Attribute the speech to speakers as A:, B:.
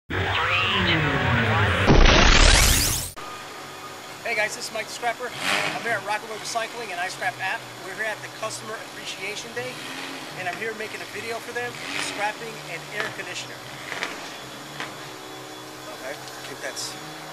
A: Hey guys, this is Mike the Scrapper. I'm here at Rockaway Recycling and iScrap app. We're here at the Customer Appreciation Day, and I'm here making a video for them, scrapping an air conditioner. Okay, I think that's